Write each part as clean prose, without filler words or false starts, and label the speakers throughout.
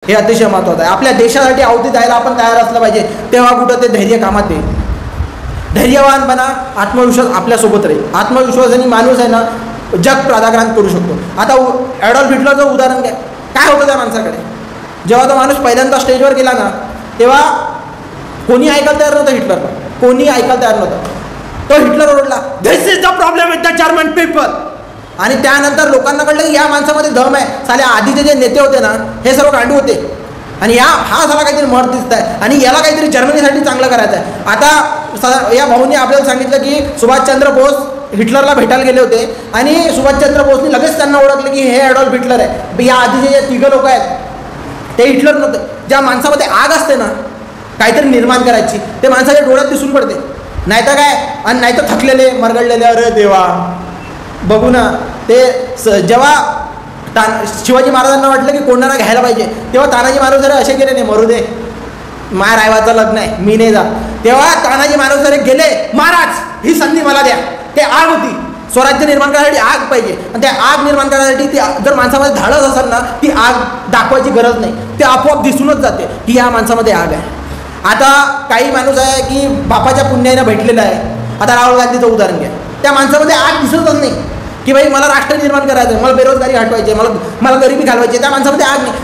Speaker 1: हे अतिशय महत्त्वाचं आहे. आपल्या देशासाठी आहुती द्यायला आपण तयार असलं पाहिजे, तेव्हा कुठं ते धैर्य कामात येईल. धैर्यवान बना, आत्मविश्वास आपल्यासोबत राहील. आत्मविश्वासाने माणूस आहे ना जग प्राधान्य करू शकतो. आता ॲडॉल्फ हिटलरचं उदाहरण घ्या. काय होतं त्या माणसाकडे? जेव्हा तो माणूस पहिल्यांदा स्टेजवर गेला ना, तेव्हा कोणी ऐकायला तयार नव्हतं हिटलरला, कोणी ऐकायला तयार नव्हतं. तो हिटलर ओरडला, this is the problem with the German people. आणि त्यानंतर लोकांना कळलं की या माणसामध्ये दम आहे. साले आधीचे जे नेते होते ना हे सर्व गांडू होते, आणि हा साला काहीतरी मत दिसत आहे, आणि याला काहीतरी जर्मनीसाठी चांगलं करायचं आहे. आता या भाऊंनी आपल्याला सांगितलं की सुभाषचंद्र बोस हिटलरला भेटायला गेले होते, आणि सुभाषचंद्र बोसनी लगेच त्यांना ओळखलं की हे ॲडॉल्फ हिटलर आहे. या आधीचे जे तिघं लोक आहेत ते हिटलर नव्हतं. ज्या माणसामध्ये आग असते ना काहीतरी निर्माण करायची, ते माणसाच्या डोळ्यात दिसून पडते. नाहीतर काय, आणि नाहीतर थकलेले मरगळलेले, अरे देवा बघू ना. ते जेव्हा शिवाजी महाराजांना वाटलं की कोणाला घ्यायला पाहिजे, तेव्हा तानाजी महाराज जरा असे केले, नाही मरू दे, माया रायवाचं लग्न आहे, मी नाही जात. तेव्हा तानाजी महाराज जरा गेले, महाराज ही संधी मला द्या. ते आग होती, स्वराज्य निर्माण करण्यासाठी आग पाहिजे, आणि त्या आग निर्माण करण्यासाठी ती जर माणसामध्ये धाडस असेल ना, ती आग दाखवायची गरज नाही, ते आपोआप दिसूनच जाते की या माणसामध्ये आग आहे. आता काही माणूस आहे की बापाच्या पुण्याने भेटलेला आहे. आता राहुल गांधीचं उदाहरण घ्या. त्या माणसामध्ये आग दिसतच नाही की भाई मला राष्ट्र निर्माण करायचं आहे, मला बेरोजगारी हटवायची आहे, मला गरिबी घालवायची आहे. त्या माणसामध्ये आग नाही.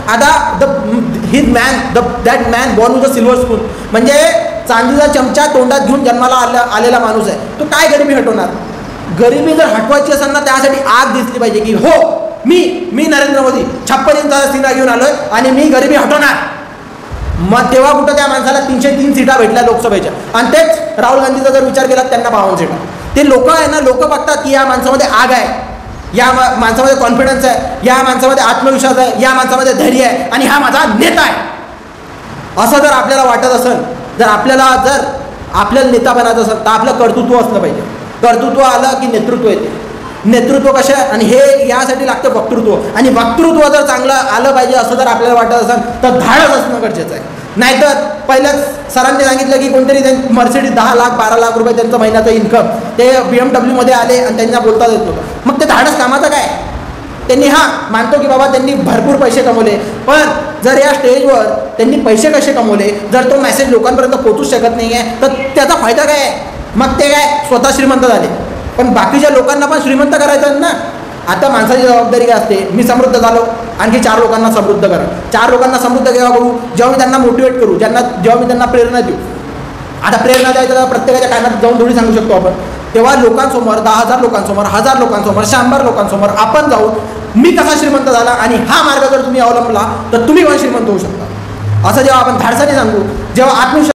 Speaker 1: आता that man born with a silver spoon, म्हणजे चांदीचा चमचा तोंडात घेऊन जन्माला आलेला माणूस आहे. तो काय गरिबी हटवणार? गरिबी जर हटवायची असेल ना, त्यासाठी आग दिसली पाहिजे की हो मी नरेंद्र मोदी 56 इंचाचा सीना घेऊन आलोय आणि मी गरिबी हटवणार. मग तेव्हा कुठं त्या माणसाला 303 सीटा भेटल्या लोकसभेच्या, आणि तेच राहुल गांधीचा जर विचार केला त्यांना 52 सीटा. ते लोक आहे ना, लोक बघतात की या माणसामध्ये आग आहे, या माणसामध्ये कॉन्फिडन्स आहे, या माणसामध्ये आत्मविश्वास आहे, या माणसामध्ये धैर्य आहे, आणि हा माझा नेता आहे. असं जर आपल्याला वाटत असेल, जर आपल्याला नेता बनायचं असेल तर आपलं कर्तृत्व असलं पाहिजे. कर्तृत्व आलं की नेतृत्व येते. नेतृत्व कशा, आणि हे यासाठी लागतं वक्तृत्व, आणि वक्तृत्व जर चांगलं आलं पाहिजे असं जर आपल्याला वाटत असेल तर धाडस असणं गरजेचं आहे. नाहीतर पहिल्याच सरांनी सांगितलं की कोणतरी मर्सिडीज 10 लाख 12 लाख रुपये त्यांचं महिन्याचं इन्कम, ते BMW आले आणि त्यांना बोलता येत नव्हतं. मग ते धाडस कामाचं काय? त्यांनी मानतो की बाबा त्यांनी भरपूर पैसे कमवले, पण जर या स्टेजवर त्यांनी पैसे कसे कमवले, जर तो मेसेज लोकांपर्यंत पोहोचूच शकत नाही आहे तर त्याचा फायदा काय आहे? मग ते काय स्वतः श्रीमंत झाले, पण बाकीच्या लोकांना पण श्रीमंत करायचं ना. आता माणसाची जबाबदारी काय असते? मी समृद्ध झालो, आणखी 4 लोकांना समृद्ध करा. 4 लोकांना समृद्ध केव्हा करू? जेव्हा मी त्यांना मोटिवेट करू, जेव्हा मी त्यांना प्रेरणा देऊ. आता प्रेरणा द्यायचं प्रत्येकाच्या कानात जाऊन थोडी सांगू शकतो आपण. तेव्हा लोकांसमोर 10,000 लोकांसमोर, 1000 लोकांसमोर, 100 लोकांसमोर आपण जाऊन मी कसा श्रीमंत झाला, आणि हा मार्ग जर तुम्ही अवलंबला तर तुम्ही पण श्रीमंत होऊ शकता. असं जेव्हा आपण धाडसाने सांगू, जेव्हा आत्मविश्वास